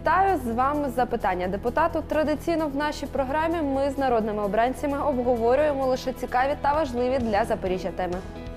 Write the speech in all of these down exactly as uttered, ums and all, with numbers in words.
Вітаю, з вами «Запитання депутату». Традиційно в нашій програмі ми з народними обранцями обговорюємо лише цікаві та важливі для Запоріжжя теми.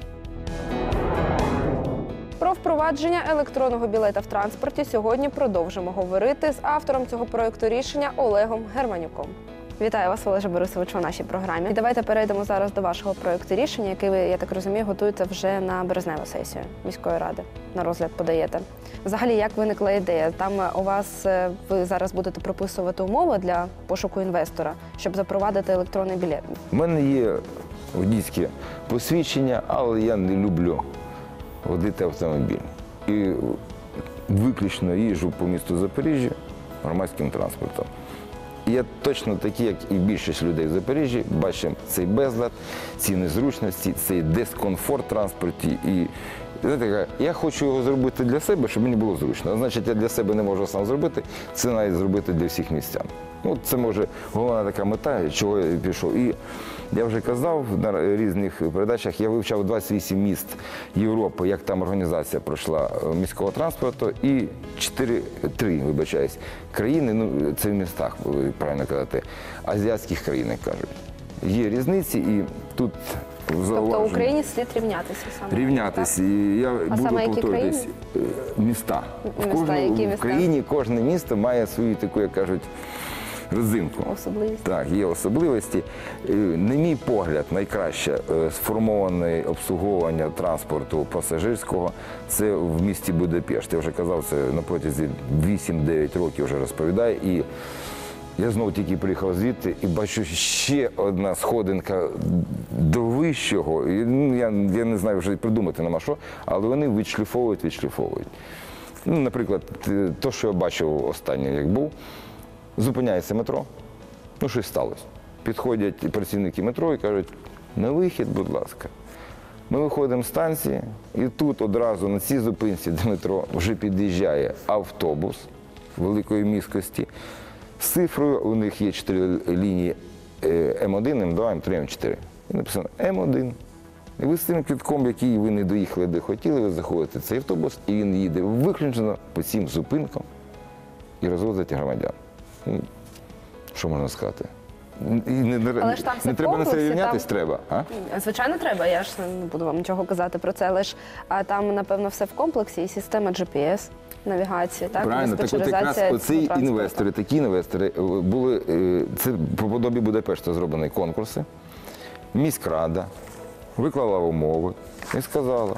Про впровадження електронного білета в транспорті сьогодні продовжимо говорити з автором цього проєкту рішення Олегом Германюком. Вітаю вас, Олеже Борисовичу, у нашій програмі. І давайте перейдемо зараз до вашого проєкту рішення, який ви, я так розумію, готуєте вже на березневу сесію міської ради. На розгляд подаєте. Взагалі, як виникла ідея? Там у вас, ви зараз будете прописувати умови для пошуку інвестора, щоб запровадити електронний білет? У мене є водійське посвідчення, але я не люблю водити автомобіль. І виключно їжджу по місту Запоріжжя громадським транспортом. І я точно такий, як і більшість людей в Запоріжжі, бачимо цей безлад, ці незручності, цей дискомфорт в транспорті. І знаєте, я хочу його зробити для себе, щоб мені було зручно. А значить, я для себе не можу сам зробити, це навіть зробити для всіх містян. Ну, це, може, головна така мета, чого я пішов. І я вже казав на різних передачах, я вивчав двадцять вісім міст Європи, як там організація пройшла міського транспорту, і чотири, три, вибачаюсь, країни, ну, це в містах, правильно казати, азіатських країн, як кажуть. Є різниці, і тут зауваження. Тобто Україні слід рівнятися саме? Рівнятися. І я а буду саме які повторюватись. Міста. Міста, в кожному, які в міста? країні кожне місто має свою таку, як кажуть, родзинку. Особливість. Так, є особливості. На мій погляд, найкраще сформоване обслуговування транспорту пасажирського – це в місті Будапешт. Я вже казав, це на протязі вісім-дев'ять років вже розповідаю. І я знову тільки приїхав звідти і бачу ще одна сходинка до вищого. І, ну, я, я не знаю вже придумати нема що, але вони відшліфовують, відшліфовують. Ну, наприклад, те, що я бачив останнє, як був, зупиняється метро, ну щось сталося. Підходять працівники метро і кажуть, на вихід, будь ласка. Ми виходимо з станції, і тут одразу на цій зупинці до метро вже під'їжджає автобус великої міськості. З цифрою у них є чотири лінії М один, М два, М три, М чотири. І написано М один. І ви з цим квитком, який ви не доїхали, де хотіли, ви заходите в цей автобус, і він їде виключно по цим зупинкам і розвозить громадян. Ну, що можна сказати? І не, Але ж там все не треба на це комплексі, рівнятись, там... треба. А? Звичайно, треба. Я ж не буду вам нічого казати про це, але ж а там, напевно, все в комплексі, і система Джі Пі Ес, навігації, так? Правильно, так от якраз оці інвестори, такі інвестори, були, це по подобі Будапешта зроблені конкурси, міськрада виклала умови і сказала,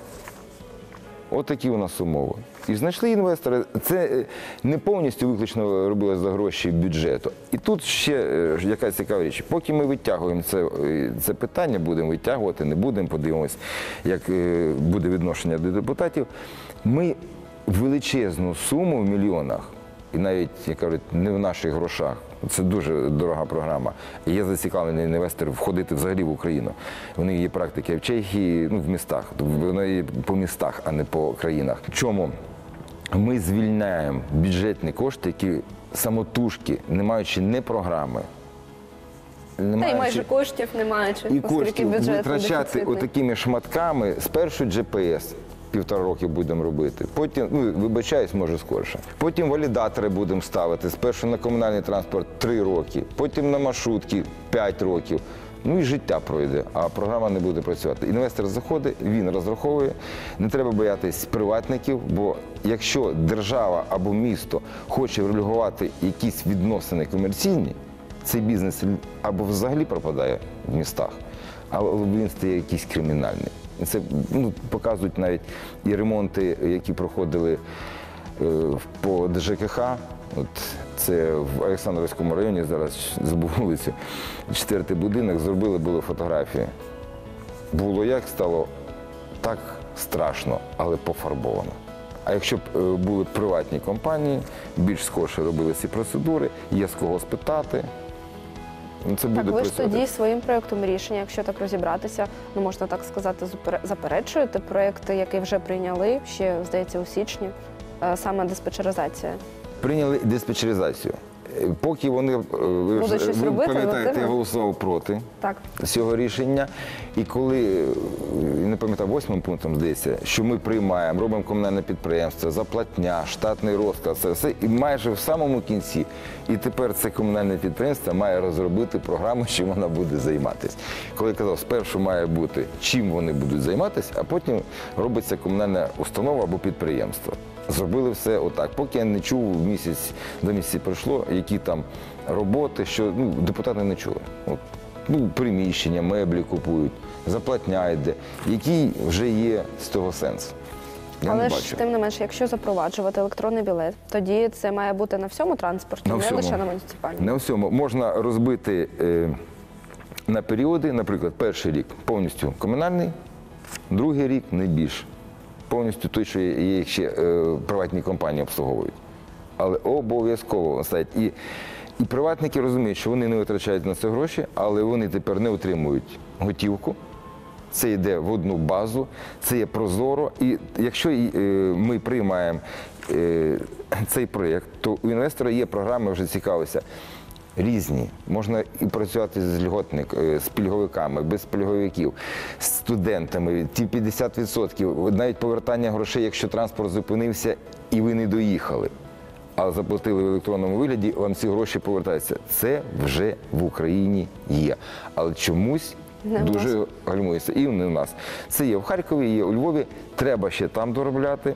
от такі у нас умови. І знайшли інвестори, це не повністю виключно робили за гроші бюджету. І тут ще якась цікава річ. Поки ми витягуємо це, це питання, будемо витягувати, не будемо, подивимось, як буде відношення до депутатів, ми величезну суму в мільйонах, і навіть, як кажуть, не в наших грошах, це дуже дорога програма. І є зацікавлений інвестор входити взагалі в Україну. Вони є практики в Чехії, ну, в містах, вони по містах, а не по країнах. Чому? Ми звільняємо бюджетні кошти, які самотужки, не маючи не програми, не Та маючи... й майже коштів не маючи, І оскільки коштів бюджет витрачати отакими шматками, спершу Джі Пі Ес. Півтора роки будемо робити. Потім, ну, вибачаюсь, може скорше. Потім валідатори будемо ставити. Спершу на комунальний транспорт три роки, потім на маршрутки п'ять років. Ну і життя пройде, а програма не буде працювати. Інвестор заходить, він розраховує. Не треба боятись приватників, бо якщо держава або місто хоче регулювати якісь відносини комерційні, цей бізнес або взагалі пропадає в містах, або він стає якийсь кримінальний. Це, ну, показують навіть і ремонти, які проходили е, по Д Ж К Х. От це в Олександрівському районі, зараз забув вулицю, четвертий будинок, зробили були фотографії. Було як, стало так страшно, але пофарбовано. А якщо б були приватні компанії, більш скорше робили ці процедури, є з кого спитати. Це буде так, ви ж працювати. тоді своїм проєктом рішення, якщо так розібратися, ну можна так сказати, заперечуєте проєкт, який вже прийняли, ще, здається, у січні, саме диспетчеризація. Прийняли диспетчеризацію. Поки вони, е, ви, Будуть ж- щось ви робити, пам'ятаєте, я активно? голосував проти Так. цього рішення. І коли, е, не пам'ятаю, восьмим пунктом, здається, що ми приймаємо, робимо комунальне підприємство, заплатня, штатний розклад, це все, і майже в самому кінці. І тепер це комунальне підприємство має розробити програму, чим вона буде займатися. Коли я казав, спершу має бути, чим вони будуть займатися, а потім робиться комунальна установа або підприємство. Зробили все отак. Поки я не чув, місяць до місяці пройшло, які там роботи, що ну, депутати не чули. От, ну, приміщення, меблі купують, заплатня йде, який вже є з того сенс. Я Але не ж бачу. тим не менше, якщо запроваджувати електронний білет, тоді це має бути на всьому транспорті, На не всьому. лише на муніципальному. На всьому можна розбити е, на періоди, наприклад, перший рік повністю комунальний, другий рік не більше. Повністю той, що є, є ще е, приватні компанії обслуговують. Але обов'язково ставить. І, і приватники розуміють, що вони не витрачають на це гроші, але вони тепер не отримують готівку. Це йде в одну базу, це є прозоро. І якщо е, ми приймаємо е, цей проєкт, то у інвестора є програми, вже цікавиться, різні. Можна і працювати з льготник, е, з пільговиками, без пільговиків, з студентами, ті п'ятдесят відсотків, навіть повертання грошей, якщо транспорт зупинився і ви не доїхали, а заплатили в електронному вигляді, вам ці гроші повертаються. Це вже в Україні є. Але чомусь Не в дуже нас. гальмується. І не в нас. Це є в Харкові, є у Львові. Треба ще там доробляти,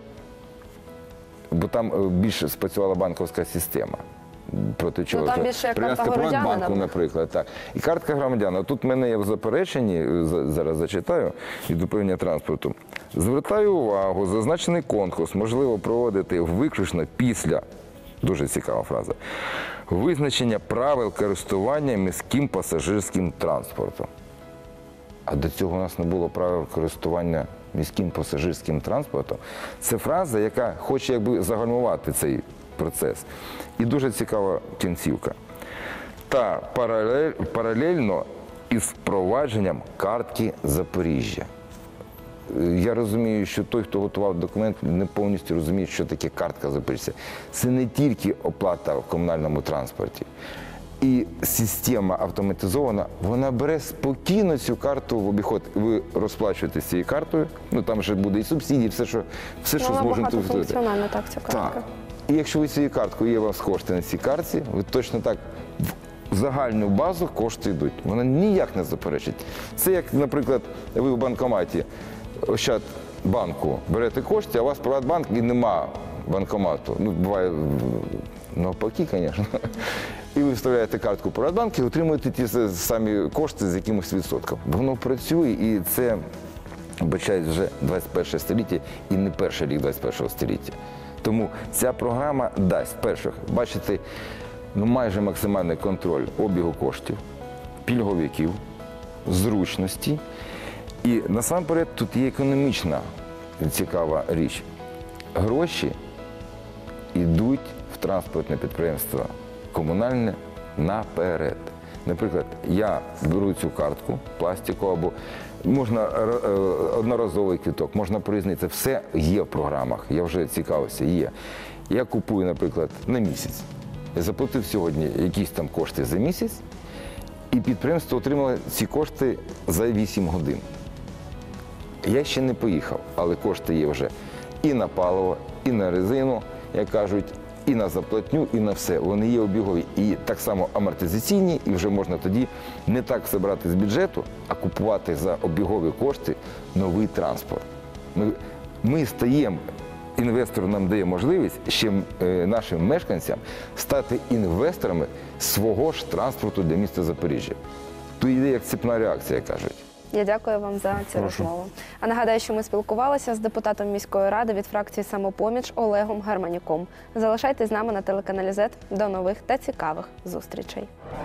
бо там е, більше спрацювала банківська система. Проти чого? Ну, там Це більше як прив'язка карта громадянина, Приватбанку, наприклад. Так. І картка громадяна. Тут в мене є в запереченні, е, за- зараз зачитаю, від управління транспорту. Звертаю увагу, зазначений конкурс можливо проводити виключно після, дуже цікава фраза, визначення правил користування міським пасажирським транспортом. А до цього у нас не було правил користування міським пасажирським транспортом. Це фраза, яка хоче якби загальмувати цей процес. І дуже цікава кінцівка. Та паралель, паралельно із впровадженням картки Запоріжжя. Я розумію, що той, хто готував документ, не повністю розуміє, що таке картка Запоріжжя. Це не тільки оплата в комунальному транспорті. І система автоматизована, вона бере спокійно цю карту в обіход. Ви розплачуєтесь цією картою, ну там вже буде і субсидії, все, що, все, що Вона зможемо тут зробити. багатофункціональна, так, ця картка. Так. І якщо ви цією карткою є у вас кошти на цій картці, ви точно так в загальну базу кошти йдуть. Вона ніяк не заперечить. Це як, наприклад, ви в банкоматі Ощадбанку берете кошти, а у вас Приватбанк і нема банкомату. Ну, буває навпаки, звісно. І ви вставляєте картку Приватбанку і отримуєте ті самі кошти з якимось відсотком. Воно працює і це, вибачаюсь, вже двадцять перше століття і не перший рік двадцять першого століття. Тому ця програма дасть, перше, бачити ну, майже максимальний контроль обігу коштів, пільговиків, зручності. І насамперед тут є економічна цікава річ. Гроші йдуть в транспортне підприємство комунальне наперед. Наприклад, я беру цю картку пластикову або можна е, одноразовий квиток, можна проїзний. Це все є в програмах. Я вже цікавився, є. Я купую, наприклад, на місяць. Я заплатив сьогодні якісь там кошти за місяць, і підприємство отримало ці кошти за вісім годин. Я ще не поїхав, але кошти є вже і на паливо, і на резину, як кажуть, і на заплатню, і на все. Вони є обігові. І так само амортизаційні, і вже можна тоді не так все брати з бюджету, а купувати за обігові кошти новий транспорт. Ми, ми стаємо, інвестор нам дає можливість ще е, нашим мешканцям стати інвесторами свого ж транспорту для міста Запоріжжя. Тут йде як цепна реакція, кажуть. Я дякую вам за цю Прошу. розмову. А нагадаю, що ми спілкувалися з депутатом міської ради від фракції «Самопоміч» Олегом Германюком. Залишайтесь з нами на телеканалі зет. До нових та цікавих зустрічей.